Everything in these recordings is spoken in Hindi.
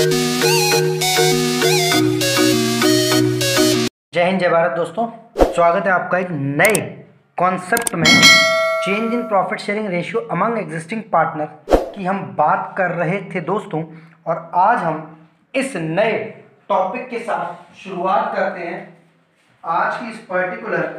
जय हिंद जय भारत दोस्तों, स्वागत है आपका एक नए कॉन्सेप्ट में change in profit sharing ratio among existing partner की हम बात कर रहे थे दोस्तों। और आज हम इस नए टॉपिक के साथ शुरुआत करते हैं आज की इस पर्टिकुलर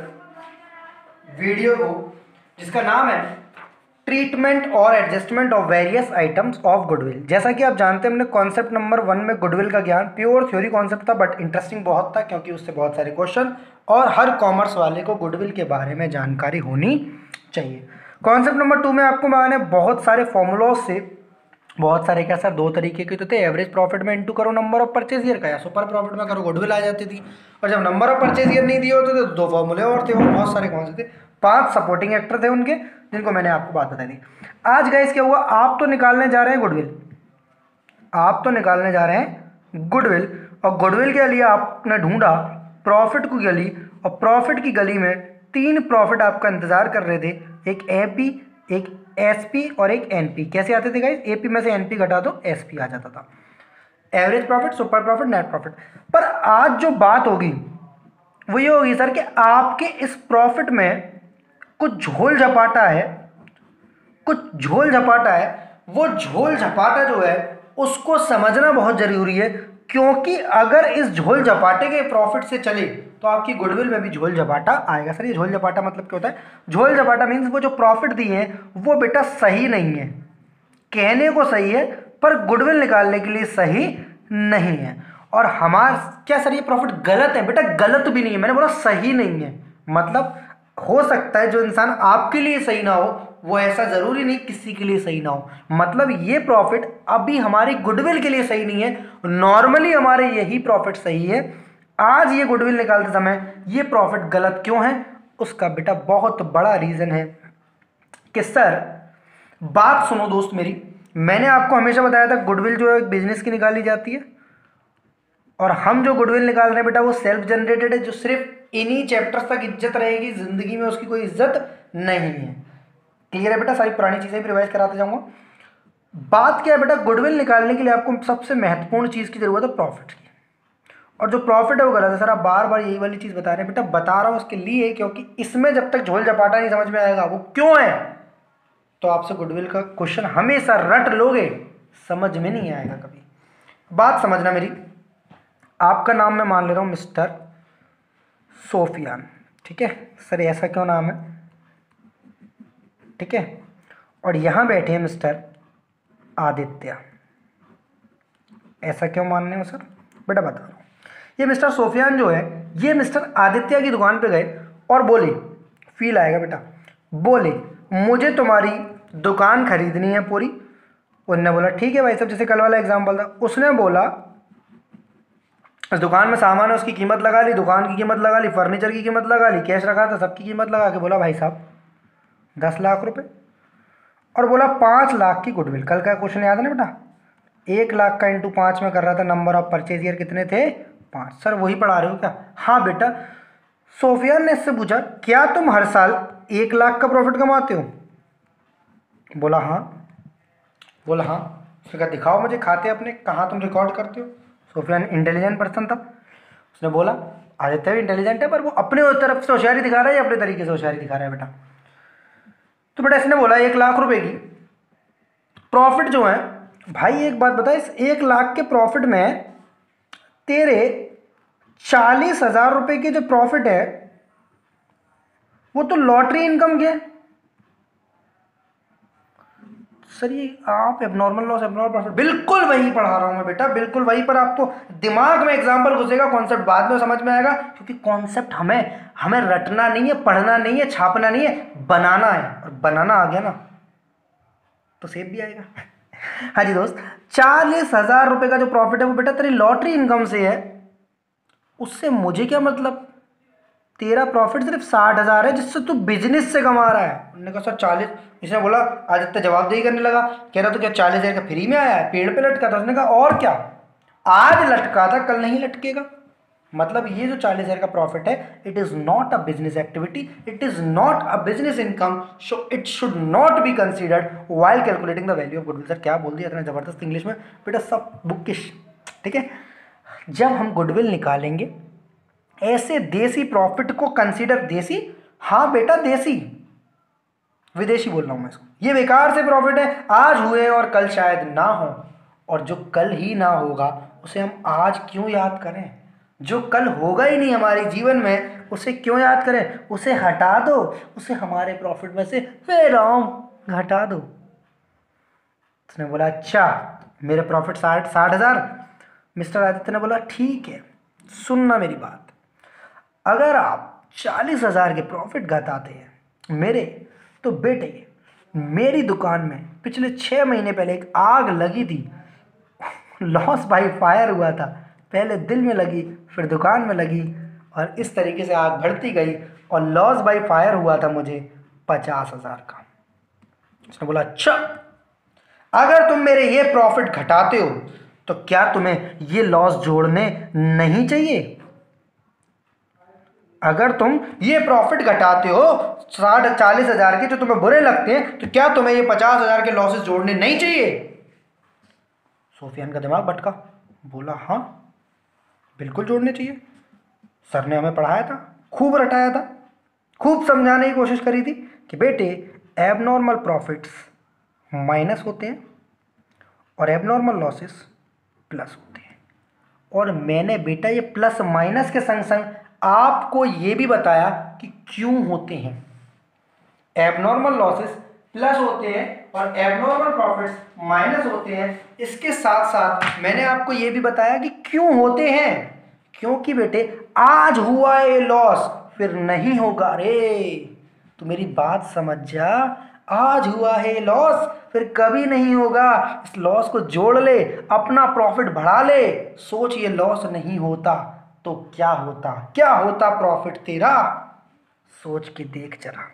वीडियो को, जिसका नाम है ट्रीटमेंट और adjustment of various items of goodwill. जैसा कि आप जानते हैं, हमने कॉन्सेप्ट नंबर 1 में गुडविल का ज्ञान प्योर थ्योरी कॉन्सेप्ट था, बट इंटरेस्टिंग बहुत था क्योंकि उससे बहुत सारे क्वेश्चन और हर कॉमर्स वाले को गुडविल के बारे में जानकारी होनी चाहिए। कॉन्सेप्ट नंबर 2 में आपको मैंने बहुत सारे फॉर्मूलाज से, बहुत सारे क्या सर, दो तरीके के तो थे, एवरेज प्रॉफिट में इंटू करो नंबर ऑफ परचेज ईयर का, या सुपर प्रॉफिट में करो गुडविल आ जाती थी। और जब नंबर ऑफ परचेज ईयर नहीं दिए होते तो दो फॉर्मूले और थे, और बहुत सारे कौन से थे, 5 सपोर्टिंग एक्टर थे उनके, जिनको मैंने आपको बात बताई थी। आज गाइस क्या हुआ, आप तो निकालने जा रहे हैं गुडविल, आप तो निकालने जा रहे हैं गुडविल, और गुडविल के लिए आपने ढूंढा प्रॉफिट की गली, और प्रॉफिट की गली में 3 प्रॉफिट आपका इंतजार कर रहे थे, एक एपी, एक एसपी और एक एनपी। कैसे आते थे गाइस, एपी में से एनपी घटा दो एसपी आ जाता था, average profit, super profit, net profit. पर आज जो बात होगी वो ये होगी सर कि आपके इस प्रॉफिट में कुछ झोल झपाटा है, कुछ झोल झपाटा है। वो झोल झपाटा जो है उसको समझना बहुत जरूरी है, क्योंकि अगर इस झोल झपाटे के प्रॉफिट से चले तो आपकी गुडविल में भी झोल झपाटा आएगा। सर ये झोल झपाटा मतलब क्या होता है? झोल झपाटा मीन्स वो जो प्रॉफिट दिए हैं वो बेटा सही नहीं है, कहने को सही है पर गुडविल निकालने के लिए सही नहीं है। और हमारा क्या सर ये प्रॉफिट गलत है? बेटा गलत भी नहीं है, मैंने बोला सही नहीं है। मतलब हो सकता है जो इंसान आपके लिए सही ना हो वो ऐसा जरूरी नहीं किसी के लिए सही ना हो। मतलब ये प्रॉफिट अभी हमारी गुडविल के लिए सही नहीं है, नॉर्मली हमारे यही प्रॉफिट सही है। आज ये गुडविल निकालते समय ये प्रॉफिट गलत क्यों है, उसका बेटा बहुत बड़ा रीजन है कि सर, बात सुनो दोस्त मेरी, मैंने आपको हमेशा बताया था गुडविल जो है बिजनेस की निकाली जाती है, और हम जो गुडविल निकाल रहे हैं बेटा वो सेल्फ जनरेटेड है, जो सिर्फ इन्हीं चैप्टर्स तक इज्जत रहेगी, जिंदगी में उसकी कोई इज्जत नहीं है। क्लियर है बेटा? सारी पुरानी चीजें भी रिवाइज कराते जाऊंगा। बात क्या है बेटा, गुडविल निकालने के लिए आपको सबसे महत्वपूर्ण चीज की जरूरत है प्रॉफिट की, और जो प्रॉफिट है वो गलत है। सर आप बार बार यही वाली चीज बता रहे हैं बेटा, बता रहा हूं उसके लिए क्योंकि इसमें जब तक झोल झपाटा नहीं समझ में आएगा वो क्यों है, तो आपसे गुडविल का क्वेश्चन हमेशा रट लोगे, समझ में नहीं आएगा कभी। बात समझना मेरी, आपका नाम मैं मान ले रहा हूं मिस्टर सोफियान, ठीक है सर, ऐसा क्यों नाम है, ठीक है, और यहां बैठे हैं मिस्टर आदित्य, ऐसा क्यों मानने हो सर? बेटा बता रहा हूं, ये मिस्टर सोफियान जो है ये मिस्टर आदित्य की दुकान पे गए और बोले, फील आएगा बेटा, बोले मुझे तुम्हारी दुकान खरीदनी है पूरी। उन्होंने बोला ठीक है भाई साहब, जैसे कल वाला एग्जाम्पल था, उसने बोला इस दुकान में सामान है उसकी कीमत लगा ली, दुकान की कीमत लगा ली, फर्नीचर की कीमत लगा ली, कैश रखा था सबकी कीमत लगा के बोला भाई साहब 10 लाख रुपए, और बोला 5 लाख की गुडविल। कल का क्वेश्चन याद है ना बेटा, 1 लाख का इंटू 5 में कर रहा था, नंबर ऑफ परचेज ईयर कितने थे? 5। सर वही पढ़ा रहे हो क्या? हाँ बेटा। सोफियान ने इससे पूछा क्या तुम हर साल 1 लाख का प्रॉफिट कमाते हो? बोला हाँ। बोला हाँ। उसने कहा दिखाओ मुझे खाते अपने, कहाँ तुम रिकॉर्ड करते हो? सोफियान इंटेलिजेंट पर्सन था, उसने बोला आदित्य भी इंटेलिजेंट है पर वो अपने तरफ से होशियारी दिखा रहा है या अपने तरीके से होशियारी दिखा रहा है बेटा? तो बेटा इसने बोला 1 लाख रुपए की प्रॉफिट जो है, भाई एक बात बता, इस 1 लाख के प्रॉफिट में तेरे 40,000 रुपए के जो प्रॉफिट है वो तो लॉटरी इनकम के। सर ये आप एबनॉर्मल लॉस एबनॉर्मल प्रॉफिट, बिल्कुल वही पढ़ा रहा हूं मैं बेटा, बिल्कुल वही, पर आपको दिमाग में एग्जांपल घुसेगा, कॉन्सेप्ट बाद में समझ में आएगा, क्योंकि कॉन्सेप्ट हमें रटना नहीं है, पढ़ना नहीं है, छापना नहीं है, बनाना है, और बनाना आ गया ना तो सेव भी आएगा। हाँ जी दोस्त, 40,000 रुपए का जो प्रॉफिट है वो बेटा तेरी लॉटरी इनकम से है, उससे मुझे क्या मतलब, तेरा प्रॉफिट सिर्फ 60,000 है जिससे तू बिजनेस से कमा रहा है। उन्होंने कहा सर 40, इसने बोला, आदित्य जवाबदेही करने लगा, कह रहा तो क्या 40,000 का फ्री में आया है, पेड़ पे लटका था? उसने कहा और क्या, आज लटका था कल नहीं लटकेगा। मतलब ये जो 40,000 का प्रॉफिट है, it is not a business activity, it is not a business income, so it should not be considered while calculating the value of goodwill. Sir क्या बोल दिया इतना जबरदस्त इंग्लिश में बेटा, सब बुकिश, ठीक है। जब हम गुडविल निकालेंगे ऐसे देसी प्रॉफिट को कंसीडर, देसी, हाँ बेटा देसी, विदेशी बोल रहा हूं मैं इसको, ये बेकार से प्रॉफिट है, आज हुए और कल शायद ना हो, और जो कल ही ना होगा उसे हम आज क्यों याद करें, जो कल होगा ही नहीं हमारे जीवन में उसे क्यों याद करें, उसे हटा दो, उसे हमारे प्रॉफिट में से हे राम हटा दो। उसने बोला अच्छा मेरे प्रॉफिट 60,000। मिस्टर आदित्य ने बोला ठीक है, सुनना मेरी बात, अगर आप 40,000 के प्रॉफिट घटाते हैं मेरे, तो बेटे मेरी दुकान में पिछले 6 महीने पहले एक आग लगी थी, लॉस बाय फायर हुआ था, पहले दिल में लगी फिर दुकान में लगी, और इस तरीके से आग बढ़ती गई और लॉस बाय फायर हुआ था मुझे 50,000 का। उसने बोला अच्छा अगर तुम मेरे ये प्रॉफिट घटाते हो तो क्या तुम्हें ये लॉस जोड़ने नहीं चाहिए? अगर तुम ये प्रॉफिट घटाते हो 40,000 के जो तुम्हें बुरे लगते हैं, तो क्या तुम्हें ये 50,000 के लॉसेस जोड़ने नहीं चाहिए? सोफियान का दिमाग भटका, बोला हाँ बिल्कुल जोड़ने चाहिए, सर ने हमें पढ़ाया था, खूब रटाया था, खूब समझाने की कोशिश करी थी कि बेटे एबनॉर्मल प्रॉफिट्स माइनस होते हैं और एबनॉर्मल लॉसेस प्लस होते हैं, और मैंने बेटा ये प्लस माइनस के संग संग आपको ये भी बताया कि क्यों होते हैं। एबनॉर्मल लॉसेस प्लस होते हैं और एबनॉर्मल प्रॉफिट्स माइनस होते हैं। इसके साथ साथ मैंने आपको ये भी बताया कि क्यों होते हैं, क्योंकि बेटे आज हुआ ये लॉस फिर नहीं होगा रे, तो मेरी बात समझ जा, आज हुआ है लॉस फिर कभी नहीं होगा, इस लॉस को जोड़ ले, अपना प्रॉफिट बढ़ा ले, सोच ये लॉस नहीं होता तो क्या होता, क्या होता प्रॉफिट तेरा, सोच के देख जरा।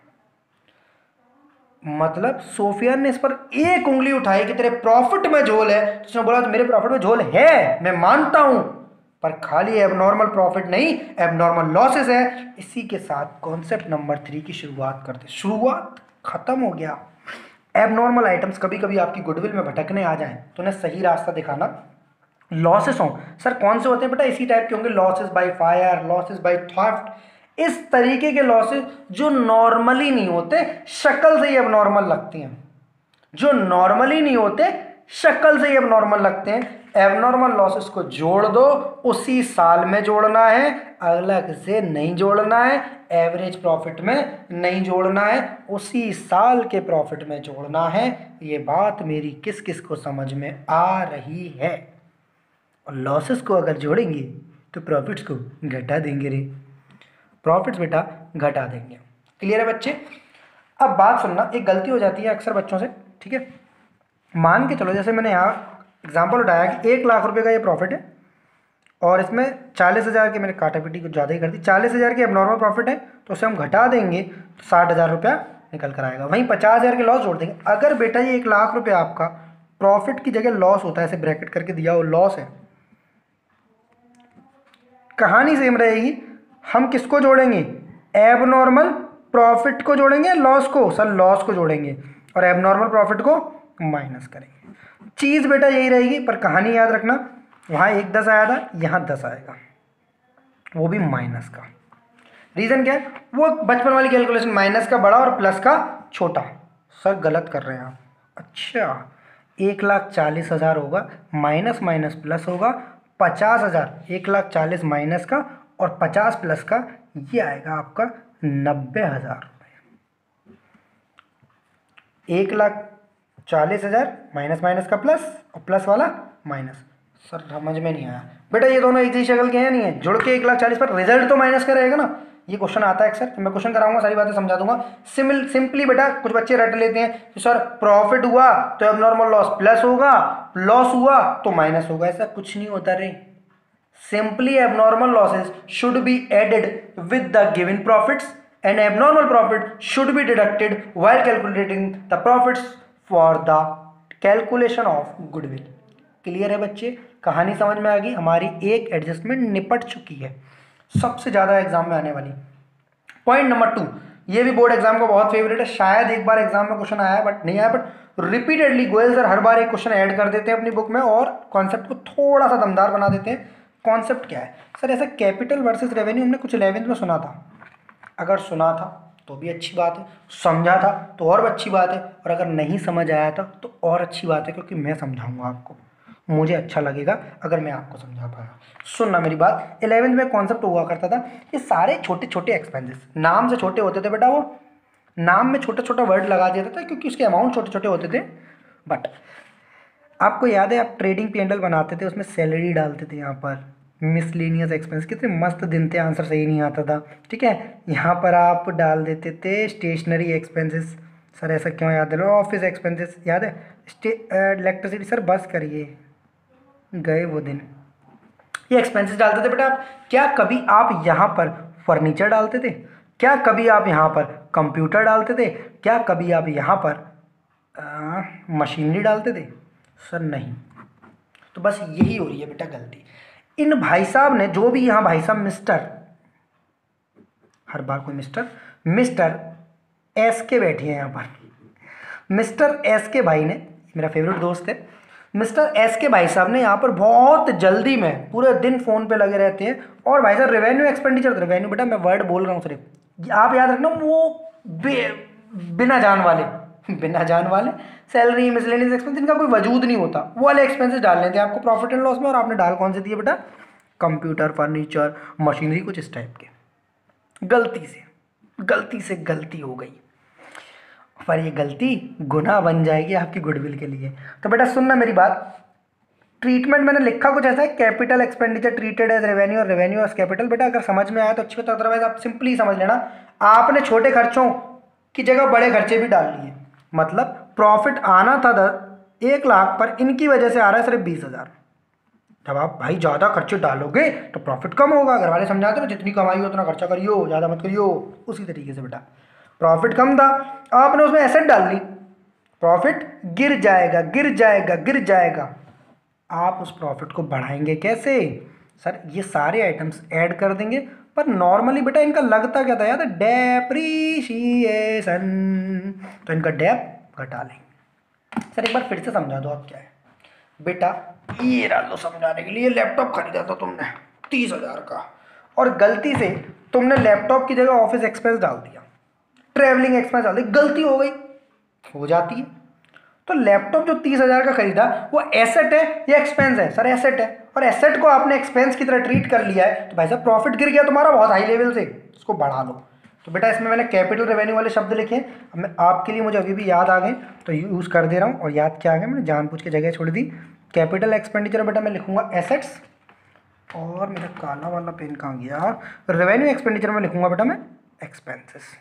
मतलब सोफियान ने इस पर एक उंगली उठाई कि तेरे प्रॉफिट में झोल है, तो उसने बोला तो मेरे प्रॉफिट में झोल है, मैं मानता हूं, पर खाली एबनॉर्मल प्रॉफिट नहीं एबनॉर्मल लॉसेस है। इसी के साथ कॉन्सेप्ट नंबर 3 की शुरुआत करते, शुरुआत खत्म हो गया। एबनॉर्मल आइटम्स कभी कभी आपकी गुडविल में भटकने आ जाएं तो उन्हें सही रास्ता दिखाना। लॉसेस हों, सर कौन से होते हैं बेटा, इसी टाइप के होंगे, losses by fire, losses by theft, इस तरीके के लॉसेस जो नॉर्मली नहीं होते, शक्ल से ही एबनॉर्मल लगते हैं, जो नॉर्मली नहीं होते शक्ल से ही एबनॉर्मल लगते हैं। एबनॉर्मल लॉसेस को जोड़ दो, उसी साल में जोड़ना है, अलग से नहीं जोड़ना है, एवरेज प्रॉफिट में नहीं जोड़ना है, उसी साल के प्रॉफिट में जोड़ना है। ये बात मेरी किस किस को समझ में आ रही है? और लॉसेस को अगर जोड़ेंगे तो प्रॉफिट्स को घटा देंगे रे, प्रॉफिट्स बेटा घटा देंगे। क्लियर है बच्चे? अब बात सुनना, एक गलती हो जाती है अक्सर बच्चों से, ठीक है, मान के चलो जैसे मैंने यहाँ एग्जांपल उठाया कि 1,00,000 रुपए का ये प्रॉफिट है और इसमें 40,000 के, मैंने काटा पीटी कुछ ज़्यादा ही कर दी, 40,000 की एबनॉर्मल प्रॉफिट है तो उसे हम घटा देंगे तो 60,000 रुपया निकल कर आएगा, वहीं 50,000 के लॉस जोड़ देंगे। अगर बेटा ये 1,00,000 रुपया आपका प्रॉफिट की जगह लॉस होता है, ऐसे ब्रैकेट करके दिया हो लॉस है, कहानी सेम रहेगी, हम किसको जोड़ेंगे, एबनॉर्मल प्रॉफिट को जोड़ेंगे, लॉस को, सर लॉस को जोड़ेंगे और एबनॉर्मल प्रॉफिट को माइनस करेंगे। चीज़ बेटा यही रहेगी, पर कहानी याद रखना, वहाँ 1,10 आया था, यहाँ 10 आएगा, वो भी माइनस का। रीज़न क्या है, वो बचपन वाली कैलकुलेशन, माइनस का बड़ा और प्लस का छोटा। सर गलत कर रहे हैं आप, अच्छा 1,40,000 होगा, माइनस माइनस प्लस होगा 50,000, 1,40,000 माइनस का और 50 प्लस का, ये आएगा आपका 90,000 रुपये। 1,40,000 माइनस माइनस का प्लस और प्लस वाला माइनस। सर समझ में नहीं आया बेटा, ये दोनों एक ही शक्ल के हैं नहीं है, जुड़ के 1,40,000 पर रिजल्ट तो माइनस का रहेगा ना। ये क्वेश्चन आता है अक्सर, तो मैं क्वेश्चन कराऊंगा, सारी बातें समझा दूंगा। सिंपली बेटा कुछ बच्चे रट लेते हैं कि सर प्रॉफिट हुआ तो एबनॉर्मल लॉस प्लस होगा, लॉस हुआ तो माइनस होगा, ऐसा कुछ नहीं होता रे। Simply abnormal losses should be added with the given profits and abnormal profit should be deducted while calculating the profits for the calculation of goodwill. Clear है बच्चे? कहानी समझ में आ गई, हमारी एक एडजस्टमेंट निपट चुकी है, सबसे ज़्यादा एग्जाम में आने वाली। पॉइंट नंबर 2, ये भी बोर्ड एग्जाम का बहुत फेवरेट है, शायद एक बार एग्जाम में क्वेश्चन आया बट नहीं आया, बट रिपीटेडली गोयल सर हर बार एक क्वेश्चन ऐड कर देते हैं अपनी बुक में और कॉन्सेप्ट को थोड़ा सा दमदार बना देते हैं। कॉन्सेप्ट क्या है सर? ऐसा कैपिटल वर्सेस रेवेन्यू हमने कुछ 11th में सुना था। अगर सुना था तो भी अच्छी बात है, समझा था तो और भी अच्छी बात है, और अगर नहीं समझ आया था तो और अच्छी बात है, क्योंकि मैं समझाऊंगा आपको, मुझे अच्छा लगेगा अगर मैं आपको समझा पाया। सुनना मेरी बात, 11th में कॉन्सेप्ट हुआ करता था, ये सारे छोटे छोटे एक्सपेंसेस नाम से छोटे होते थे बेटा, वो नाम में छोटा छोटा वर्ड लगा देता था क्योंकि उसके अमाउंट छोटे छोटे होते थे। बट आपको याद है आप ट्रेडिंग P&L बनाते थे, उसमें सैलरी डालते थे, यहाँ पर मिसलेनियस एक्सपेंस, कितने मस्त दिन थे, आंसर सही नहीं आता था, ठीक है। यहाँ पर आप डाल देते थे स्टेशनरी एक्सपेंसेस, सर ऐसा क्यों याद है? ऑफिस एक्सपेंसेस याद है, इलेक्ट्रिसिटी, सर बस करिए, गए वो दिन। ये एक्सपेंसेस डालते थे बेटा आप। क्या कभी आप यहाँ पर फर्नीचर डालते थे? क्या कभी आप यहाँ पर कंप्यूटर डालते थे? क्या कभी आप यहाँ पर मशीनरी डालते थे? सर नहीं। तो बस यही हो रही है बेटा गलती। इन भाई साहब ने, जो भी यहाँ भाई साहब मिस्टर, हर बार कोई मिस्टर एस के बैठे हैं यहाँ पर, मिस्टर एस के भाई ने, मेरा फेवरेट दोस्त है, मिस्टर एस के भाई साहब ने यहाँ पर बहुत जल्दी में पूरे दिन फ़ोन पे लगे रहते हैं। और भाई साहब रेवेन्यू एक्सपेंडिचर, रेवेन्यू बेटा मैं वर्ड बोल रहा हूँ सिर्फ, आप याद रखना, वो बिना जान वाले सैलरी, मिसलेनियस एक्सपेंस, इनका कोई वजूद नहीं होता, वो वाले एक्सपेंसेस डालने थे आपको प्रॉफिट एंड लॉस में। और आपने डाल कौन से दिए बेटा? कंप्यूटर, फर्नीचर, मशीनरी, कुछ इस टाइप के। गलती से गलती हो गई, पर ये गलती गुनाह बन जाएगी आपकी गुडविल के लिए। तो बेटा सुनना मेरी बात, ट्रीटमेंट मैंने लिखा कुछ ऐसा है, capital expenditure treated as revenue और रेवेन्यू एज कैपिटल। बेटा अगर समझ में आया तो अच्छी बात, अदरवाइज आप सिंपली समझ लेना, आपने छोटे खर्चों की जगह बड़े खर्चे भी डाल लिए। मतलब प्रॉफिट आना था 1 लाख पर, इनकी वजह से आ रहा है सिर्फ 20,000। जब आप भाई ज़्यादा खर्चे डालोगे तो प्रॉफिट कम होगा। घर वाले समझाते हो जितनी कमाई हो उतना खर्चा करियो, ज़्यादा मत करियो। उसी तरीके से बेटा प्रॉफिट कम था, आपने उसमें एसेट डाल ली, प्रॉफिट गिर जाएगा। आप उस प्रॉफिट को बढ़ाएंगे कैसे? सर ये सारे आइटम्स ऐड कर देंगे, पर नॉर्मली बेटा इनका लगता क्या था याद है? डेप्रीशिएशन। तो इनका डेप घटा लेंगे। सर एक बार फिर से समझा दो आप क्या है बेटा। ये डाल दो समझाने के लिए, लैपटॉप खरीदा था तुमने 30,000 का, और गलती से तुमने लैपटॉप की जगह ऑफिस एक्सपेंस डाल दिया, ट्रैवलिंग एक्सपेंस डाल दी, गलती हो गई, हो जाती है। तो लैपटॉप जो 30,000 का खरीदा वो एसेट है या एक्सपेंस है? सर एसेट है, और एसेट को आपने एक्सपेंस की तरह ट्रीट कर लिया है, तो भाई साहब प्रॉफिट गिर गया तुम्हारा बहुत हाई लेवल से, इसको बढ़ा लो। तो बेटा इसमें मैंने कैपिटल रेवेन्यू वाले शब्द लिखे हैं, मैं आपके लिए, मुझे अभी भी याद आ गए तो यूज़ कर दे रहा हूँ। और याद क्या आ गया, मैंने जानबूझ के जगह छोड़ दी। कैपिटल एक्सपेंडिचर बेटा मैं लिखूंगा एसेट्स, और मेरा काला वाला पेन कहाँ गया? रेवेन्यू एक्सपेंडिचर में लिखूंगा बेटा मैं एक्सपेंसेस।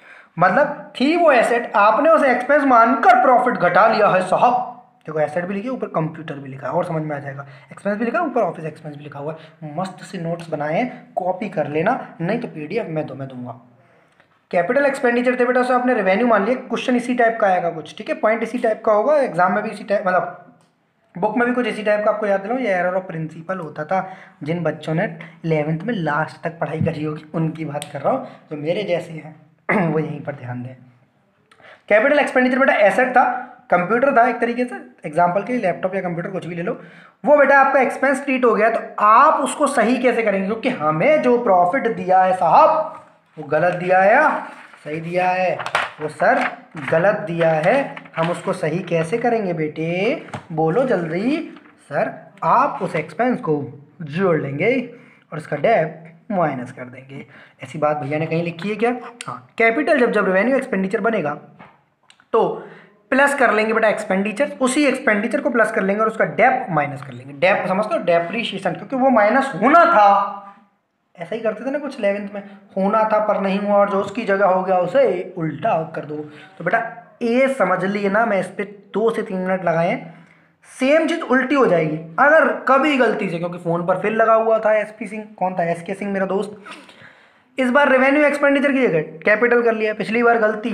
मतलब थी वो एसेट, आपने उसे एक्सपेंस मानकर प्रॉफिट घटा लिया है साहब। देखो एसेट भी लिखी ऊपर कंप्यूटर भी लिखा है, और समझ में आ जाएगा। एक्सपेंस भी लिखा है ऊपर, ऑफिस एक्सपेंस भी लिखा हुआ है। मस्त से नोट्स बनाए हैं, कॉपी कर लेना, नहीं तो PDF मैं दूंगा। कैपिटल एक्सपेंडिचर थे बेटा, उसे आपने रेवेन्यू मान लिया। क्वेश्चन इसी टाइप का आएगा कुछ, ठीक है, पॉइंट इसी टाइप का होगा, एग्जाम में भी इसी टाइप, मतलब बुक में भी कुछ इसी टाइप का। आपको याद दिलाऊं, ये एरर ऑफ प्रिंसिपल होता था। जिन बच्चों ने 11th में लास्ट तक पढ़ाई करी होगी उनकी बात कर रहा हूँ, जो मेरे जैसे हैं वो यहीं पर ध्यान दें। कैपिटल एक्सपेंडिचर बेटा एसेट था, कंप्यूटर था एक तरीके से, एग्जांपल के लिए लैपटॉप या कंप्यूटर कुछ भी ले लो, वो बेटा आपका एक्सपेंस ट्रीट हो गया। तो आप उसको सही कैसे करेंगे? क्योंकि हमें जो प्रॉफिट दिया है साहब वो गलत दिया है या सही दिया है? वो सर गलत दिया है, हम उसको सही कैसे करेंगे बेटे? बोलो जल्दी। सर आप उस एक्सपेंस को जोड़ लेंगे और उसका डेप माइनस कर देंगे। ऐसी बात भैया ने कहीं लिखी है क्या? हाँ, कैपिटल जब रेवेन्यू एक्सपेंडिचर बनेगा तो प्लस कर लेंगे बेटा एक्सपेंडिचर, उसी एक्सपेंडिचर को प्लस कर लेंगे और उसका डेप माइनस कर लेंगे। डेप समझते हो? डेप्रीशिएशन, क्योंकि वो माइनस होना था। ऐसा ही करते थे ना कुछ 11th में, होना था पर नहीं हुआ, और जो उसकी जगह हो गया उसे उल्टा कर दो। तो बेटा ये समझ लिए ना, मैं इस पर 2 से 3 मिनट लगाए, सेम चीज उल्टी हो जाएगी अगर कभी गलती से, क्योंकि फोन पर फिर लगा हुआ था SP सिंह, कौन था? SK सिंह मेरा दोस्त। इस बार रेवेन्यू एक्सपेंडिचर की जगह कैपिटल कर लिया। पिछली बार गलती,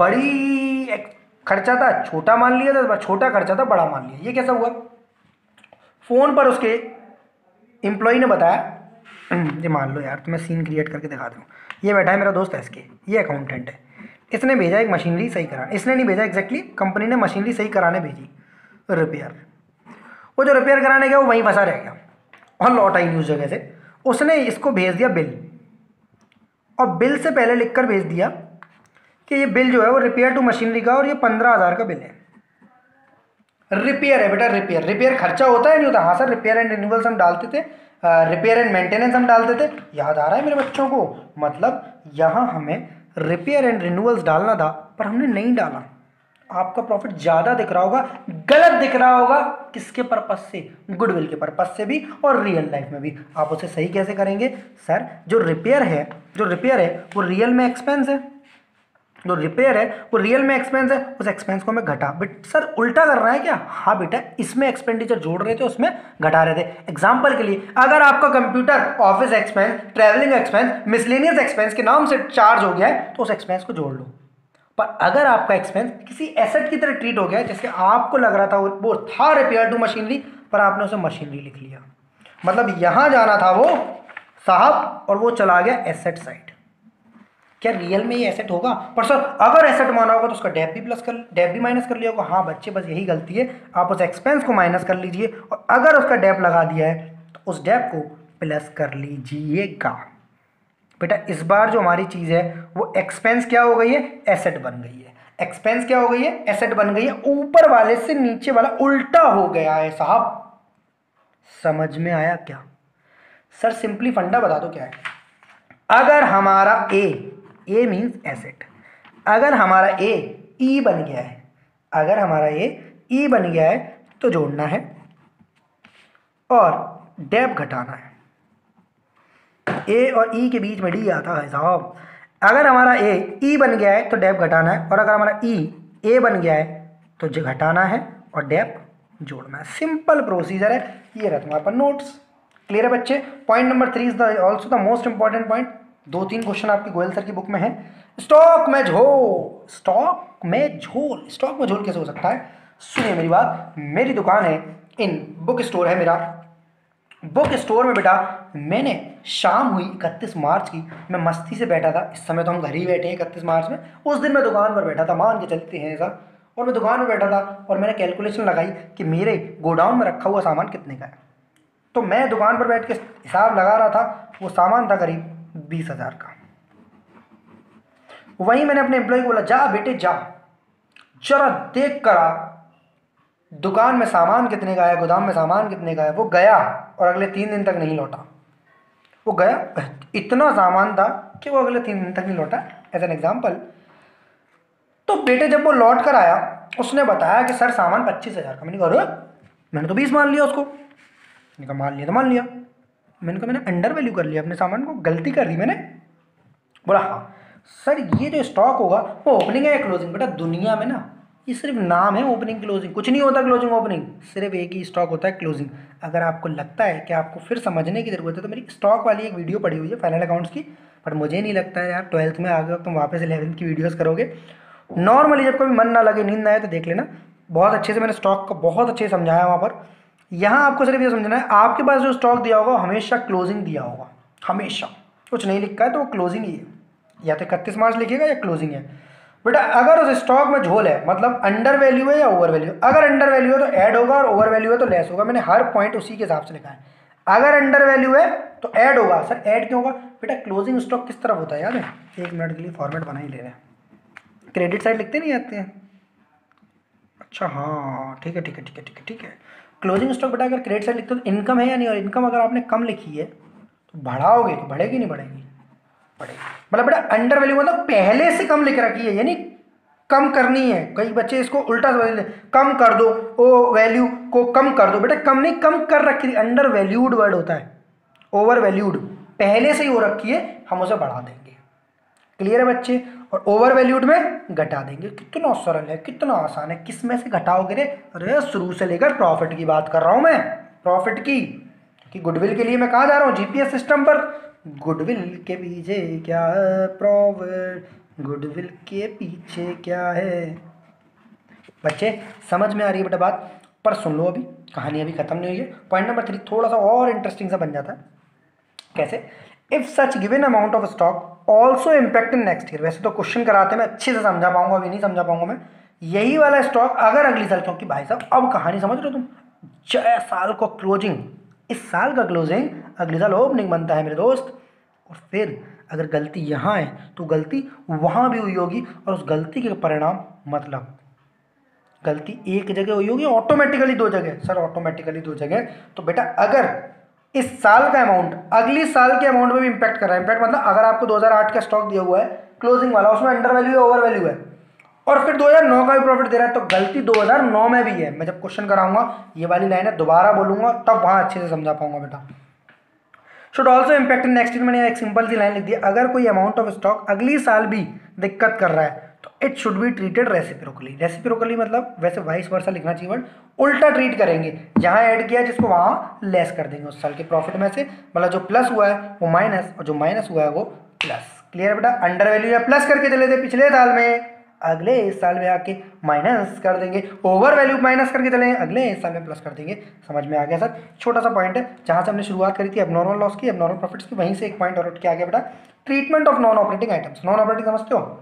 बड़ी खर्चा था छोटा मान लिया था, इस बार छोटा खर्चा था बड़ा मान लिया। ये कैसा हुआ? फोन पर उसके एम्प्लॉय ने बताया ये मान लो यार, तो मैं सीन क्रिएट करके दिखा दूँ। ये बैठा है मेरा दोस्त एसके, ये अकाउंटेंट है, इसने भेजा एक मशीनरी सही करा, इसने नहीं भेजा एग्जैक्टली, कंपनी ने मशीनरी सही कराने भेजी रिपेयर। वो जो रिपेयर कराने गया वो वहीं फंसा रह गया और लौटा ही नहीं उस जगह से। उसने इसको भेज दिया बिल, और बिल से पहले लिख कर भेज दिया कि ये बिल जो है वो रिपेयर टू मशीनरी का और ये 15,000 का बिल है। रिपेयर है बेटा, रिपेयर। रिपेयर खर्चा होता है नहीं होता? हाँ सर, रिपेयर एंड रिन्यूअल्स हम डालते थे, रिपेयर एंड मेंटेनेंस हम डालते थे, याद आ रहा है मेरे बच्चों को? मतलब यहाँ हमें रिपेयर एंड रिन्यूअल्स डालना था पर हमने नहीं डाला। आपका प्रॉफिट ज़्यादा दिख रहा होगा, गलत दिख रहा होगा। किसके पर्पस से? गुडविल के पर्पस से भी और रियल लाइफ में भी। आप उसे सही कैसे करेंगे? सर जो रिपेयर है वो रियल में एक्सपेंस है, जो रिपेयर है वो रियल में एक्सपेंस है, उस एक्सपेंस को हमें घटा। बट सर उल्टा कर रहा है क्या? हाँ बेटा, इसमें एक्सपेंडिचर जोड़ रहे थे, उसमें घटा रहे थे। एग्जांपल के लिए, अगर आपका computer office expense, travelling expense, miscellaneous expense के नाम से चार्ज हो गया है तो उस एक्सपेंस को जोड़ लो। पर अगर आपका एक्सपेंस किसी एसेट की तरह ट्रीट हो गया है, जैसे आपको लग रहा था वो था रिपेयर टू मशीनरी, पर आपने उसे मशीनरी लिख लिया, मतलब यहां जाना था वो साहब और वो चला गया एसेट साइड। क्या रियल में ये एसेट होगा? पर सर अगर एसेट माना होगा तो उसका डेप भी माइनस कर लिया होगा। हाँ बच्चे, बस यही गलती है, आप उस एक्सपेंस को माइनस कर लीजिए और अगर उसका डेप लगा दिया है तो उस डेप को प्लस कर लीजिएगा। बेटा इस बार जो हमारी चीज़ है वो एक्सपेंस क्या हो गई है? एसेट बन गई है। एक्सपेंस क्या हो गई है? एसेट बन गई है। ऊपर वाले से नीचे वाला उल्टा हो गया है साहब। समझ में आया क्या? सर सिंपली फंडा बता दो क्या है। अगर हमारा ए मीन्स एसेट, अगर हमारा ई बन गया है, अगर हमारा ई बन गया है तो जोड़ना है और डेप घटाना है। ए और ई के बीच में डी आता है साहब। अगर हमारा ई बन गया है तो डेप घटाना है, और अगर हमारा ए बन गया है तो जो घटाना है और डेप जोड़ना है। सिंपल प्रोसीजर है। ये रहा तुम्हारे पास नोट्स। क्लियर है बच्चे? Point number 3 is the also the most important point. 2-3 question आपकी गोयल सर की बुक में है। स्टॉक में झोल, स्टॉक में झोल, स्टॉक में झोल कैसे हो सकता है? सुनिए मेरी बात। मेरी दुकान है, इन बुक स्टोर है मेरा। बुक स्टोर में बेटा मैंने शाम हुई 31 मार्च की, मैं मस्ती से बैठा था। इस समय तो हम घर ही बैठे हैं 31 मार्च में, उस दिन मैं दुकान पर बैठा था, मान के चलते हैं ऐसा। और मैं दुकान में बैठा था और मैंने कैलकुलेशन लगाई कि मेरे गोडाउन में रखा हुआ सामान कितने का है। तो मैं दुकान पर बैठ के हिसाब लगा रहा था, वो सामान था करीब 20,000 का। वहीं मैंने अपने एम्प्लॉय को बोला, जा बेटे जा, जरा देख कर आ दुकान में सामान कितने का है, गोदाम में सामान कितने का है। वो गया और अगले 3 दिन तक नहीं लौटा। वो गया, इतना सामान था कि वो अगले 3 दिन तक नहीं लौटा, एज एन एग्जाम्पल। तो बेटे जब वो लौट कर आया, उसने बताया कि सर सामान 25,000 का। मैंने कहा अरे, मैंने तो 20 मान लिया उसको। मैंने कहा मान लिया तो मान लिया। मैंने कहा मैंने अंडर वैल्यू कर लिया अपने सामान को, गलती कर दी मैंने। बोला हाँ सर, ये जो स्टॉक होगा वो ओपनिंग है या क्लोजिंग? बेटा दुनिया में ना ये सिर्फ नाम है ओपनिंग क्लोजिंग, कुछ नहीं होता क्लोजिंग ओपनिंग, सिर्फ एक ही स्टॉक होता है क्लोजिंग। अगर आपको लगता है कि आपको फिर समझने की जरूरत है तो मेरी स्टॉक वाली एक वीडियो पड़ी हुई है फाइनल अकाउंट्स की, पर मुझे नहीं लगता है यार 12th में आ गए तुम वापस 11th की वीडियोस करोगे। नॉर्मली जब कभी मन ना लगे, नींद ना आए तो देख लेना, बहुत अच्छे से मैंने स्टॉक का बहुत अच्छे से समझाया वहाँ पर। यहाँ आपको सिर्फ ये समझना है, आपके पास जो स्टॉक दिया होगा हमेशा क्लोजिंग दिया होगा, हमेशा। कुछ नहीं लिखा है तो वो क्लोजिंग ही है, या तो 31 मार्च लिखिएगा या क्लोजिंग है। बेटा अगर उस स्टॉक में झोल है मतलब अंडर वैल्यू है या ओवर वैल्यू, अगर अंडर वैल्यू है तो ऐड होगा और ओवर वैल्यू है तो लेस होगा। मैंने हर पॉइंट उसी के हिसाब से लिखा है। अगर अंडर वैल्यू है तो ऐड होगा। सर ऐड क्यों होगा? बेटा क्लोजिंग स्टॉक किस तरफ होता है याद है? 1 मिनट के लिए फॉर्मेट बना ही ले रहे हैं, क्रेडिट साइड लिखते नहीं आते हैं। अच्छा हाँ ठीक है ठीक है ठीक है ठीक है ठीक है। क्लोजिंग स्टॉक बेटा अगर क्रेडिट साइड लिखते हो तो इनकम है या नहीं, और इनकम अगर आपने कम लिखी है तो बढ़ाओगे तो बढ़ेगी नहीं बढ़ेगी? बढ़ेगी। मतलब बेटा अंडर वैल्यू मतलब पहले से कम लिख रखी है, यानी कम करनी है। कई बच्चे इसको उल्टा समझ लेते, कम कर दो, ओ वैल्यू को कम कर दो। बेटा कम नहीं, कम कर रखी थी, अंडर वैल्यूड वर्ड होता है, ओवर वैल्यूड पहले से ही हो रखी है, हम उसे बढ़ा देंगे। क्लियर है बच्चे? और ओवर वैल्यूड में घटा देंगे। कितना सरल है, कितना आसान है। किस में से घटाओगे रे? अरे शुरू से लेकर प्रॉफिट की बात कर रहा हूं मैं, प्रॉफिट की। क्योंकि गुडविल के लिए मैं कहाँ जा रहा हूँ? जीपीएस सिस्टम पर। गुडविल के पीछे क्या है? प्रॉफिट। गुडविल के पीछे क्या है? बच्चे समझ में आ रही है बेटा बात? पर सुन लो, अभी कहानी अभी खत्म नहीं हुई है। पॉइंट नंबर 3 थोड़ा सा और इंटरेस्टिंग सा बन जाता है। कैसे? If such given amount of stock also impact in next year. वैसे तो क्वेश्चन कराते मैं अच्छे से समझा पाऊंगा, अभी नहीं समझा पाऊंगा मैं। यही वाला स्टॉक अगर अगली साल, क्योंकि भाई साहब अब कहानी समझ रहे हो तुम, 6 साल को क्लोजिंग, इस साल का क्लोजिंग अगले साल ओपनिंग बनता है मेरे दोस्त। और फिर अगर गलती यहाँ है तो गलती वहाँ भी हुई होगी, और उस गलती के परिणाम मतलब गलती एक जगह हुई होगी ऑटोमेटिकली 2 जगह। सर ऑटोमेटिकली 2 जगह, तो बेटा अगर इस साल का अमाउंट अगली साल के अमाउंट में भी इंपैक्ट कर रहा है, इंपैक्ट मतलब अगर आपको 2008 का स्टॉक दिया हुआ है क्लोजिंग वाला, उसमें अंडर वैल्यू है ओवर वैल्यू है, और फिर 2009 का भी प्रॉफिट दे रहा है, तो गलती 2009 में भी है। मैं जब क्वेश्चन कराऊंगा ये वाली लाइन है दोबारा बोलूंगा तब वहां अच्छे से समझा पाऊंगा बेटा। Should also impact in next year, मैंने एक सिंपल सी लाइन लिख दी, अगर कोई अमाउंट ऑफ स्टॉक अगली साल भी दिक्कत कर रहा है तो it should be treated reciprocally. Reciprocally मतलब वैसे वाइस वर्सा लिखना चाहिए, वर्ड उल्टा ट्रीट करेंगे, जहां ऐड किया जिसको वहां लेस कर देंगे उस साल के प्रॉफिट में से, मतलब जो प्लस हुआ है वो माइनस और जो माइनस हुआ है वो प्लस। क्लियर बेटा? अंडर वैल्यू या प्लस करके चले थे पिछले साल में, अगले इस साल में आके माइनस कर देंगे, ओवर वैल्यू माइनस करके चले अगले इस साल में प्लस कर देंगे। समझ में आ गया सर? छोटा सा पॉइंट है, जहां से हमने शुरुआत करी थी एबनॉर्मल लॉस की, एबनॉर्मल प्रॉफिट्स की, वहीं से एक पॉइंट और उठ के आ गया बेटा, treatment of non operating items. Non operating समझते हो?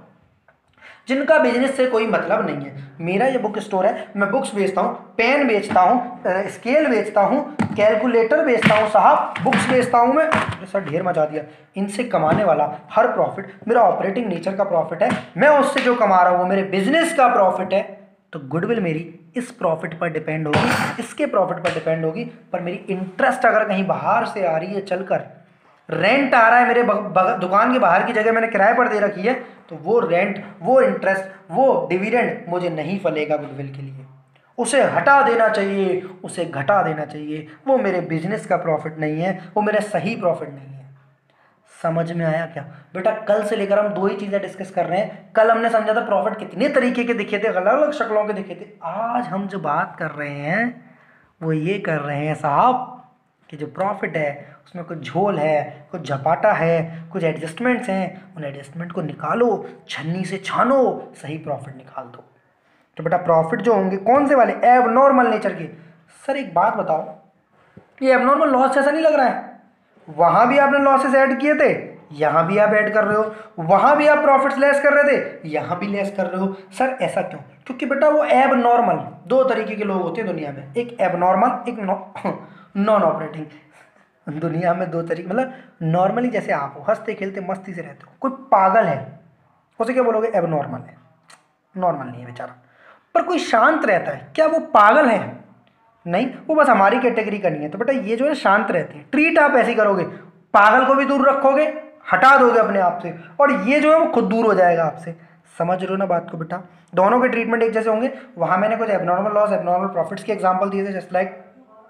जिनका बिजनेस से कोई मतलब नहीं है। मेरा ये बुक स्टोर है, मैं बुक्स बेचता हूँ, पेन बेचता हूँ, स्केल बेचता हूँ, कैलकुलेटर बेचता हूँ साहब, बुक्स बेचता हूँ मैं, सर ढेर मचा दिया। इनसे कमाने वाला हर प्रॉफिट मेरा ऑपरेटिंग नेचर का प्रॉफिट है, मैं उससे जो कमा रहा हूँ वो मेरे बिजनेस का प्रॉफिट है, तो गुडविल मेरी इस प्रॉफिट पर डिपेंड होगी, इसके प्रॉफिट पर डिपेंड होगी। पर मेरी इंटरेस्ट अगर कहीं बाहर से आ रही है, चलकर रेंट आ रहा है मेरे दुकान के बाहर की जगह मैंने किराए पर दे रखी है, तो वो रेंट, वो इंटरेस्ट, वो डिविडेंड मुझे नहीं फलेगा गुडविल के लिए, उसे हटा देना चाहिए, उसे घटा देना चाहिए। वो मेरे बिजनेस का प्रॉफिट नहीं है, वो मेरा सही प्रॉफिट नहीं है। समझ में आया क्या बेटा? कल से लेकर हम 2 ही चीज़ें डिस्कस कर रहे हैं। कल हमने समझा था प्रॉफिट कितने तरीके के दिखे थे, अलग अलग शक्लों के दिखे थे। आज हम जो बात कर रहे हैं वो ये कर रहे हैं साहब कि जो प्रॉफिट है उसमें कुछ झोल है, कुछ झपाटा है, कुछ एडजस्टमेंट्स हैं, उन एडजस्टमेंट को निकालो, छन्नी से छानो, सही प्रॉफिट निकाल दो। तो बेटा प्रॉफिट जो होंगे कौन से वाले? एबनॉर्मल नेचर के। सर एक बात बताओ, ये एबनॉर्मल लॉस जैसा नहीं लग रहा है? वहां भी आपने लॉसेस ऐड किए थे, यहां भी आप ऐड कर रहे हो, वहां भी आप प्रॉफिट्स लेस कर रहे थे, यहां भी लेस कर रहे हो। सर ऐसा क्यों? क्योंकि बेटा वो एबनॉर्मल, 2 तरीके के लोग होते हैं दुनिया में, एक एबनॉर्मल, एक नॉन ऑपरेटिंग। दुनिया में 2 तरीके, मतलब नॉर्मली जैसे आप हो, हंसते खेलते मस्ती से रहते हो, कोई पागल है उसे क्या बोलोगे? एबनॉर्मल है, नॉर्मल नहीं है बेचारा। पर कोई शांत रहता है, क्या वो पागल है? नहीं, वो बस हमारी कैटेगरी का नहीं है। तो बेटा ये जो है शांत रहते हैं, ट्रीट आप ऐसे करोगे, पागल को भी दूर रखोगे, हटा दोगे अपने आप से, और ये जो है वो खुद दूर हो जाएगा आपसे। समझ रहे हो ना बात को बेटा? दोनों के ट्रीटमेंट एक जैसे होंगे। वहां मैंने कुछ एबनॉर्मल लॉस, एबनॉर्मल प्रॉफिट्स के एग्जांपल दिए थे, जस्ट लाइक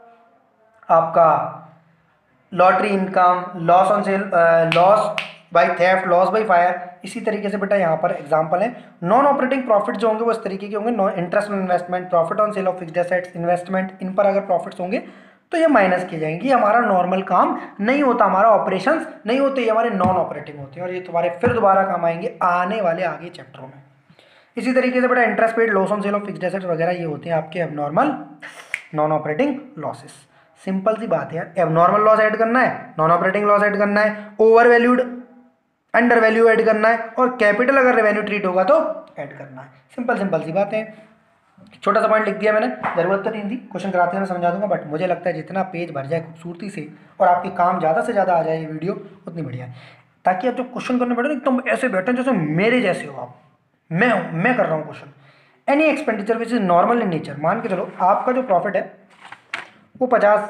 आपका lottery income, loss on sale, loss by theft, loss by fire. इसी तरीके से बेटा यहाँ पर एग्जांपल है। नॉन ऑपरेटिंग प्रॉफिट जो होंगे वो इस तरीके के होंगे, interest on investment, profit on sale of fixed assets, investment, इन पर अगर प्रॉफिट्स होंगे तो ये माइनस किए जाएंगे। ये हमारा नॉर्मल काम नहीं होता, हमारा ऑपरेशंस नहीं होते, ये हमारे नॉन ऑपरेटिंग होते हैं, और ये तुम्हारे फिर दोबारा काम आएंगे आने वाले आगे चैप्टरों में। इसी तरीके से बेटा interest paid, loss on sale of fixed assets वगैरह ये होते हैं आपके abnormal non operating losses. Simple सी बात है यार, एबनॉर्मल लॉस ऐड करना है, नॉन ऑपरेटिंग लॉस ऐड करना है, over valued, under value add करना है, और कैपिटल अगर रेवेन्यू ट्रीट होगा तो ऐड करना है। सिंपल सिंपल सी बात है। छोटा सा पॉइंट लिख दिया मैंने, जरूरत तो नहीं थी, क्वेश्चन कराते हैं मैं समझा दूंगा, बट मुझे लगता है जितना पेज भर जाए खूबसूरती से और आपके काम ज़्यादा से ज़्यादा आ जाए ये वीडियो, उतनी बढ़िया है। ताकि आप जो क्वेश्चन करने बैठे ना एकदम ऐसे बैठे जैसे मेरे जैसे हो आप, मैं कर रहा हूँ question. Any expenditure which is normal in nature, मान के चलो आपका जो प्रॉफिट है वो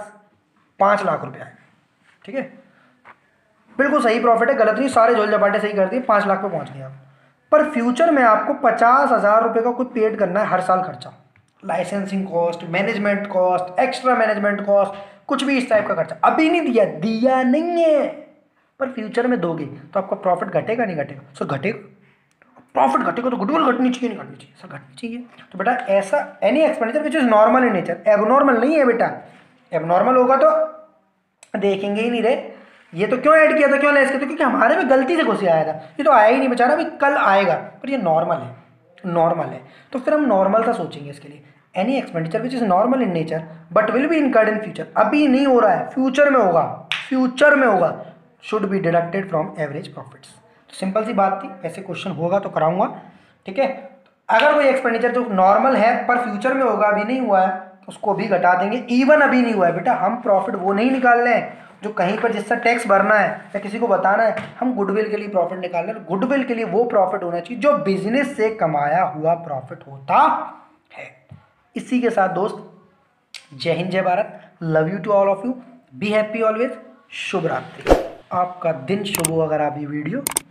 5 लाख रुपया है, ठीक है, बिल्कुल सही प्रॉफिट है, गलत नहीं, सारे झोल झपाटे सही कर दिए, 5 लाख पे पहुंच गए आप। पर फ्यूचर में आपको 50,000 रुपये का कोई पेड करना है हर साल खर्चा, licensing cost, management cost, extra management cost, कुछ भी इस टाइप का खर्चा। अभी नहीं दिया नहीं है, पर फ्यूचर में दोगे तो आपका प्रॉफिट घटेगा नहीं घटेगा? सर घटेगा, प्रॉफिट घटेगा तो गुडविल घटनी चाहिए नहीं घटनी चाहिए? सर घटनी चाहिए। तो बेटा ऐसा any expenditure which is normal in nature, abnormal नहीं है बेटा। एबनॉर्मल होगा तो देखेंगे ही नहीं रे, ये तो क्यों ऐड किया था, क्यों लेस किया था? क्योंकि हमारे में गलती से घुसे आया था, ये तो आया ही नहीं बेचारा, अभी कल आएगा, पर ये नॉर्मल है, नॉर्मल है। तो फिर हम नॉर्मल सा सोचेंगे इसके लिए। Any expenditure which is normal in nature but will be incurred in future, अभी नहीं हो रहा है, फ्यूचर में होगा, फ्यूचर में होगा। Should be deducted from average profits. तो सिंपल सी बात थी, ऐसे क्वेश्चन होगा तो कराऊंगा, ठीक है। अगर कोई एक्सपेंडिचर जो नॉर्मल है पर फ्यूचर में होगा, अभी नहीं हुआ है, तो उसको भी घटा देंगे। इवन अभी नहीं हुआ है बेटा, हम प्रॉफिट वो नहीं निकाल रहे हैं जो कहीं पर जिसका टैक्स भरना है या किसी को बताना है, हम गुडविल के लिए प्रॉफिट निकाल रहे हैं। गुडविल के लिए वो प्रॉफिट होना चाहिए जो बिजनेस से कमाया हुआ प्रॉफिट होता है। इसी के साथ दोस्त, जय हिंद, जय Bharat, love you to all of you, be happy always, शुभ रात्रि। आपका दिन शुभ हो अगर आप ये वीडियो